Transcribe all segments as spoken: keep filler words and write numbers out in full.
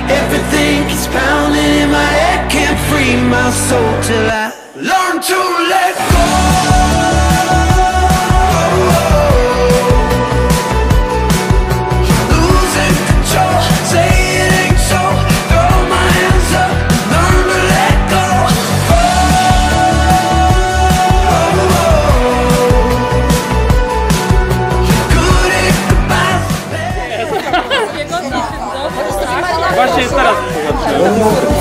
Everything keeps pounding in my head, can't free my soul till I learn to let go. Losing control, say it ain't so. Throw my hands up, learn to let go. Oh, oh, oh. Good and goodbyes. Właśnie teraz zobaczyłem.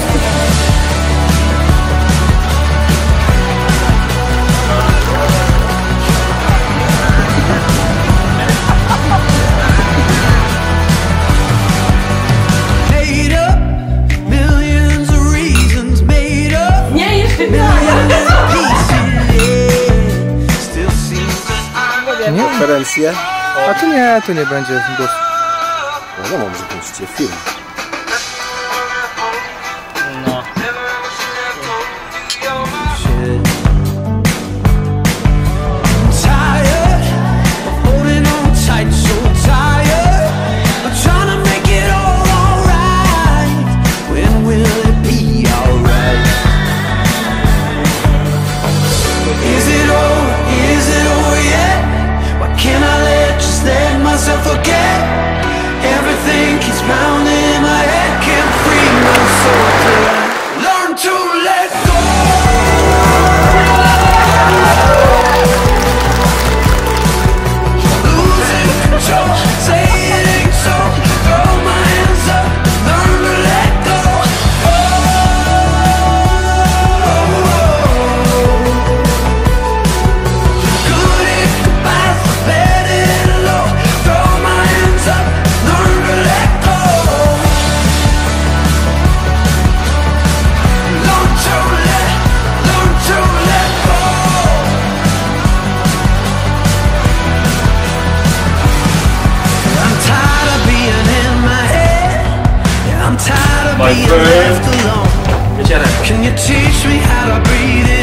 Nie? Konferencję? A tu nie, tu nie będzie głosu. No, no może puścicie film. No. Being left alone. Can you teach me how to breathe in?